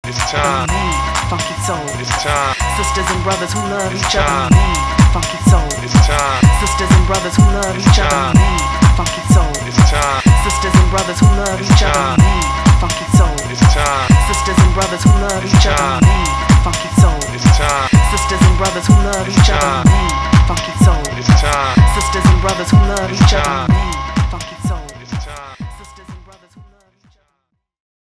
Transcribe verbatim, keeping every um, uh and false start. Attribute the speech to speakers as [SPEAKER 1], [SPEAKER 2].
[SPEAKER 1] It's time.
[SPEAKER 2] Funky soul.
[SPEAKER 1] It's time.
[SPEAKER 2] Sisters and brothers who love
[SPEAKER 1] It's
[SPEAKER 2] each
[SPEAKER 1] time.
[SPEAKER 2] other. Funky soul.
[SPEAKER 1] It's time.
[SPEAKER 2] Sisters and brothers who love
[SPEAKER 1] It's
[SPEAKER 2] each
[SPEAKER 1] time.
[SPEAKER 2] other. Funky soul.
[SPEAKER 1] It's time.
[SPEAKER 2] Sisters and brothers who love
[SPEAKER 1] It's
[SPEAKER 2] each
[SPEAKER 1] time.
[SPEAKER 2] other. Funky soul.
[SPEAKER 1] It's time.
[SPEAKER 2] Sisters and brothers who love
[SPEAKER 1] It's
[SPEAKER 2] each
[SPEAKER 1] time.
[SPEAKER 2] other. Funky soul.
[SPEAKER 1] It's time.
[SPEAKER 2] Sisters and brothers who love
[SPEAKER 1] It's
[SPEAKER 2] each
[SPEAKER 1] time.
[SPEAKER 2] other. Funky soul.
[SPEAKER 1] It's time.
[SPEAKER 2] Sisters and brothers who love each other.